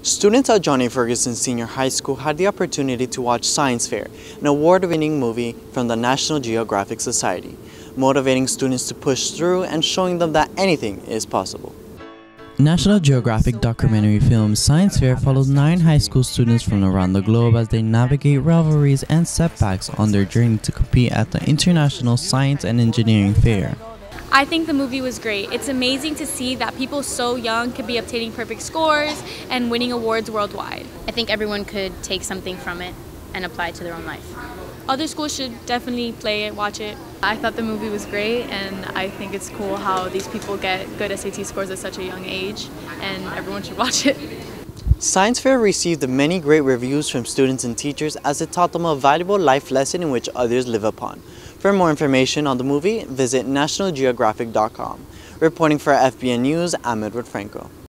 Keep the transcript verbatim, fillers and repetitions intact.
Students at Johnny Ferguson Senior High School had the opportunity to watch Science Fair, an award-winning movie from the National Geographic Society, motivating students to push through and showing them that anything is possible. National Geographic documentary film Science Fair follows nine high school students from around the globe as they navigate rivalries and setbacks on their journey to compete at the International Science and Engineering Fair. I think the movie was great. It's amazing to see that people so young could be obtaining perfect scores and winning awards worldwide. I think everyone could take something from it and apply it to their own life. Other schools should definitely play it, watch it. I thought the movie was great, and I think it's cool how these people get good S A T scores at such a young age, and everyone should watch it. Science Fair received many great reviews from students and teachers as it taught them a valuable life lesson in which others live upon. For more information on the movie, visit national geographic dot com. Reporting for F B N News, I'm Edward Franco.